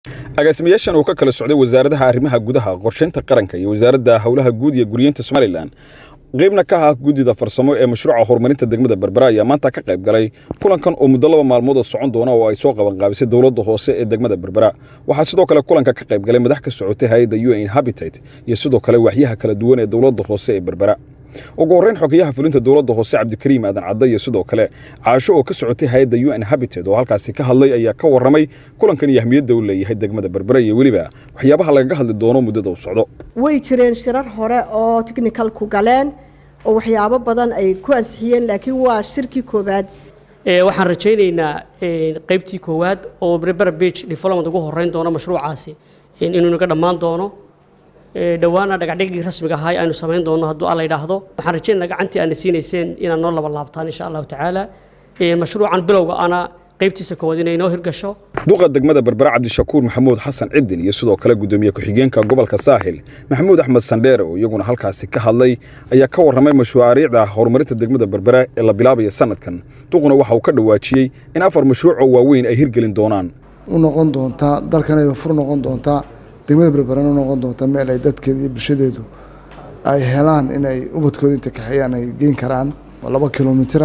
agaasimayaashan oo ka kala socday wasaaradaha arrimaha gudaha qorsheynta qaranka iyo wasaaradda hawlaha guud iyo guriyinta Soomaaliland qaybna ka ah guddida farsamo ee mashruuca horumarinta degmada Berbera ayaa maanta ka qayb galay kulankan oo muddo 2 maalmood socon doona oo ay soo qaban qaabisay dawladda hoose ee degmada Berbera waxa sidoo kale kulanka ka qayb galay madax ka socotay hay'adda UN Habitat iyo sidoo kale waxyaha kala duwan ee dawladda hoose ee Berbera ugu horreyn xogayaha fulinta dawladda hoose Cabdikariim Aadan Cadde iyo sidoo kale caasho oo ka socotay hay'adda UN Habitat oo halkaas ka hadlay ayaa ka waramay kulankan iyo ahmiyadda uu leeyahay degmada Berbera iyo waliba waxyaabaha laga hadli doono muddada uu socdo way jireen shirar hore oo technical ku galeen oo waxyaabo badan ay ku ansixiyeen laakiin waa shirki koobaad waxaan rajaynaynaa qaybtii koowaad oo Berbera Beach Development ugu horeyn doono mashruucaasi inuu naga dhamaan doono dhawaana dhagacdhigii rasmiga ahaa aynu sameyn doono hadduu alla yiraahdo waxaan rajaynaynaa gacantii aan siinayeen inaan noo laba laabtaan insha Allah taala mashruucan bilowga ana qaybtiisa koowaad inay noo hirgasho duqa degmada Berbera Cabdishakuur Maxamuud Xasan Cidin iyo sidoo kale gudoomiye ku-xigeenka gobolka Saaxil Maxamuud Axmed Sandheer oo iyaguna halkaas ka hadlay ayaa ka waramay mashruucyada horumarinta degmada Berbera ee la bilaabay sanadkan duquna waxa uu ka dhawaajiyay in 4 mashruuc oo waaweyn ay hirgelin doonaan u noqon doonta dalkan ay fur noqon doonta degmada Berbera u noqon doonta meel ay dadkeeda iyo bulshadeedu ay helaan inay ubadkooda inta ka xayaan ay geyn karaan 2 kiiloomitir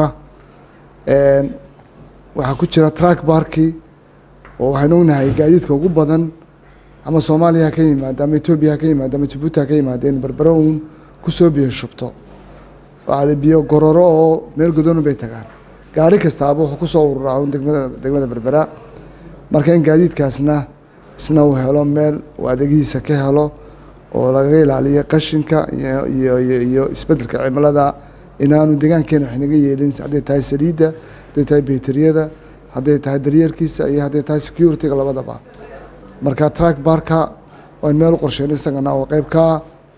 waxa ku jira track parki oo waxaan ognahay gaadiidka ugu badan ama Soomaaliya ka yimaada ama Itoobiya ka yimaada ama Djibouti ka yimaada in Berbera uu ku soo biyo shubto waxa biyo gororo oo meel godan bay tagaan gaari kasta wuxuu ku soo ururaa degmada Berbera marka in gaadiidkaasna isna uu helo meel adeegiisa ka helo oo laga ilaaliyo qashinka iyo isbeddelka cimilada inaanu deegaankeena wax naga yeelin haday tahay saliida haday tahay beetriyada haday tahay daryeelkiisa iyo haday tahay security-ga labadaba marka track parka oo meel qorsheyn isagana oo qayb ka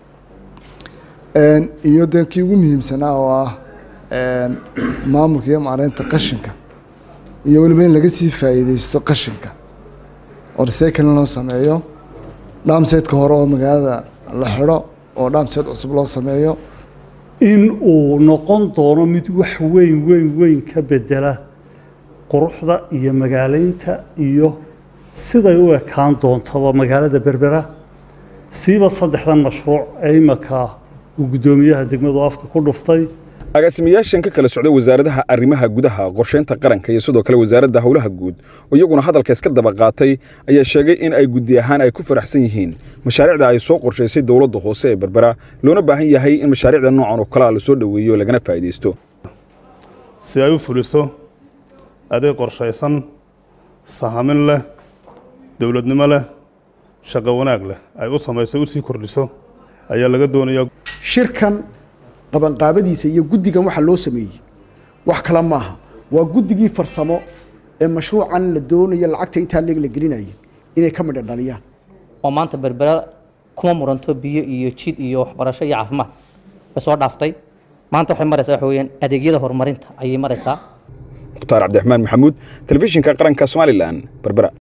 iyo dadkii ugu muhiimsanaa oo ah maamulka iyo maareynta qashinka iyo waliba in laga sii faa'iideysto qashinka oo recycle loo sameeyo dhaamseedka hore oo magaalada la xiro oo dhaamseed cusub loo sameeyo in uu noqon doono mid wax weyn ka bedela quruxda iyo magaaleynta iyo siday u ekaan doontaba magaalada Berbera siiba 3 mashruuc ay imaka uu gudoomiyaha degmadu afka ku dhuftay agaasimayaashan ka kala socday wasaaradaha arrimaha gudaha qorsheynta qaranka iyo sidoo kale wasaaradda hawlaha guud oo iyaguna hadalka iska daba qaatay ayaa sheegay in ay guddi ahaan ay ku faraxsan yihiin mashaariicda ay soo qorsheysay dawladda hoose ee Berbera loona baahan yahay in mashaariicda noocan oo kala la soo dhaweeyo lagana faa'iideysto si ay u fuliso adeeg qorsheysan sahamin leh dawladnimo leh shaqo wanaag leh ay u sameeyso u sii kordhiso ayaa laga doonayaa shirkan qaban qaabadiisa iyo guddigan waxa loo sameeyay wax kala maaha waa guddigii farsamo ee mashruucan la doonayo lacagta inta la gelinayay inay ka mid dhaliyaan oo maanta Berbera kuma muranto biyo iyo jid iyo waxbarasho iyo caafimaad soo dhaaftay maanta waxay maraysaa xooyeen adeegyada horumarinta ayay maraysaa Mukhtaar Cabdiraxmaan Maxamuud telefishinka qaranka Soomaaliland Berbera